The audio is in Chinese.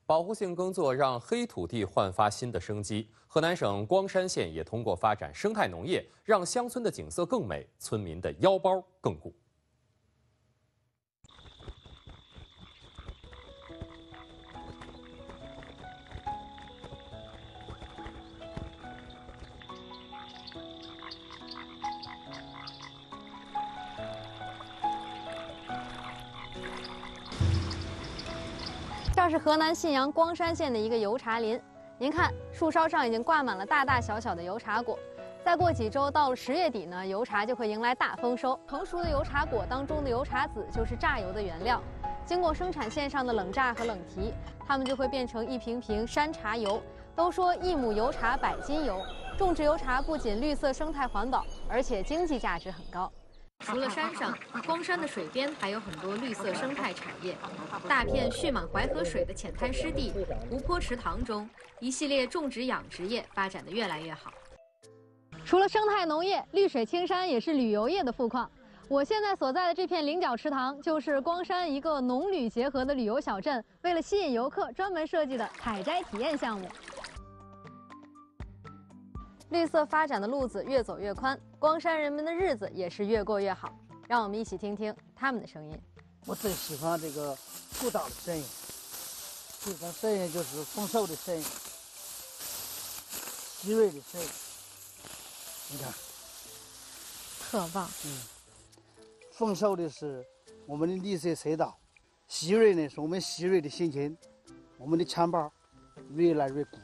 保护性耕作让黑土地焕发新的生机。河南省光山县也通过发展生态农业，让乡村的景色更美，村民的腰包更鼓。 这是河南信阳光山县的一个油茶林，您看树梢上已经挂满了大大小小的油茶果。再过几周，到了10月底呢，油茶就会迎来大丰收。成熟的油茶果当中的油茶籽就是榨油的原料，经过生产线上的冷榨和冷提，它们就会变成一瓶瓶山茶油。都说1亩油茶100斤油，种植油茶不仅绿色生态环保，而且经济价值很高。除了山上，光山的水边还有很多绿色生态产业。大片蓄满淮河水的浅滩湿地、湖泊池塘中，一系列种植养殖业发展得越来越好。除了生态农业，绿水青山也是旅游业的富矿。我现在所在的这片菱角池塘，就是光山一个农旅结合的旅游小镇，为了吸引游客专门设计的采摘体验项目。绿色发展的路子越走越宽，光山人们的日子也是越过越好。让我们一起听听他们的声音。 我最喜欢这个古道的声音，这种声音就是丰收的声音，喜瑞的声音。你看， 特棒。 丰收的是我们的绿色赛道，喜瑞呢是我们喜瑞的心情，我们的钱包越来越鼓。